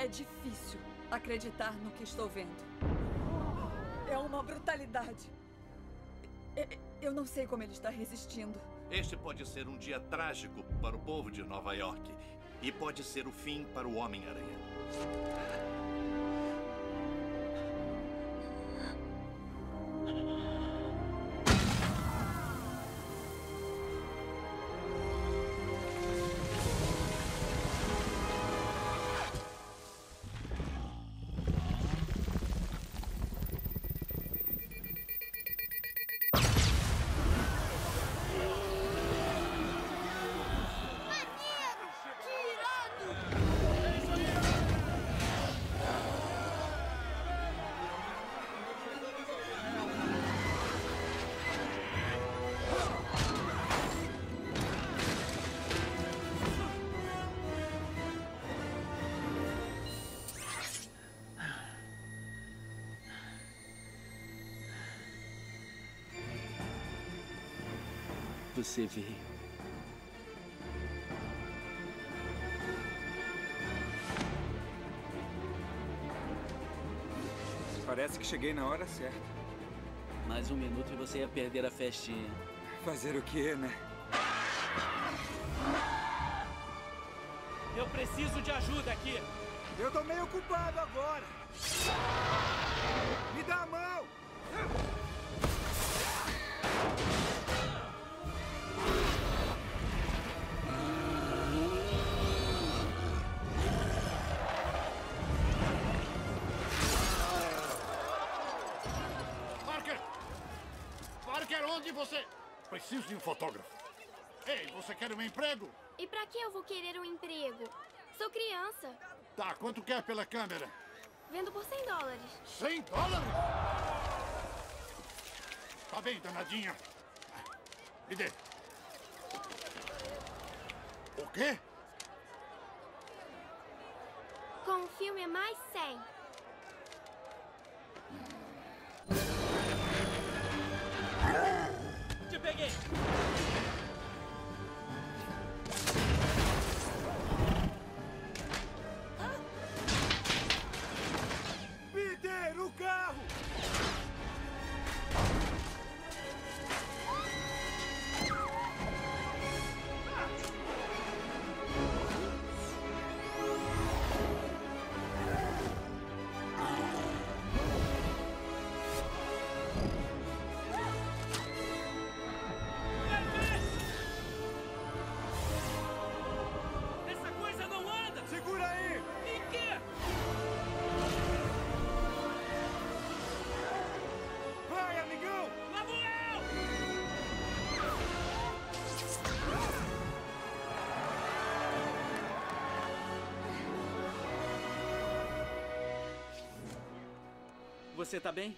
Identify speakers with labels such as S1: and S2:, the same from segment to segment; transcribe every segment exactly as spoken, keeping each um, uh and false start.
S1: É difícil acreditar no que estou vendo. É uma brutalidade. E- Eu não sei como ele está resistindo.
S2: Este pode ser um dia trágico para o povo de Nova York. E pode ser o fim para o Homem-Aranha.
S3: Você veio.
S4: Parece que cheguei na hora certa.
S3: Mais um minuto e você ia perder a festinha.
S4: Fazer o quê, né?
S5: Eu preciso de ajuda aqui.
S4: Eu tô meio ocupado agora. Me dá a mão!
S6: Parker! Parker, onde você... Preciso de um fotógrafo. Ei, você quer um emprego?
S7: E pra que eu vou querer um emprego? Sou criança.
S6: Tá, quanto quer pela câmera?
S7: Vendo por cem dólares.
S6: cem dólares? Tá bem, danadinha. Me dê. O quê?
S7: Com o filme é mais cem.
S5: Te peguei.
S4: Peter, o carro!
S5: Essa coisa não anda.
S4: Segura aí!
S5: Em quê?
S4: Vai, amigão!
S5: Lá vou eu!
S3: Você tá bem?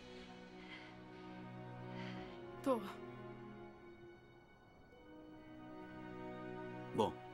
S1: Tô.
S3: Bom,